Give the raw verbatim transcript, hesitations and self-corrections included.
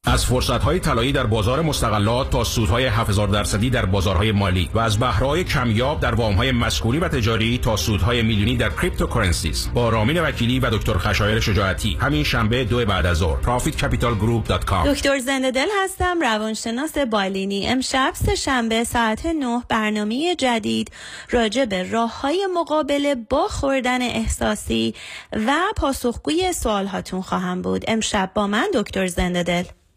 از فرصت‌های طلایی در بازار مستغلات تا سودهای هفت هزار درصدی در بازارهای مالی و از بهره‌های کمیاب در وام‌های مسکونی و تجاری تا سودهای میلیونی در کریپتوکارنسیز با رامین وکیلی و دکتر خشایار شجاعتی همین شنبه دو بعد از ظهر پروفیت کپیتال گروپ دات کام. دکتر زنده دل هستم، روانشناس بالینی. امشب سه شنبه ساعت نه برنامه جدید راجع به راه‌های مقابله با خوردن احساسی و پاسخگوی سوال‌هاتون خواهم بود. امشب با من دکتر زنده دل.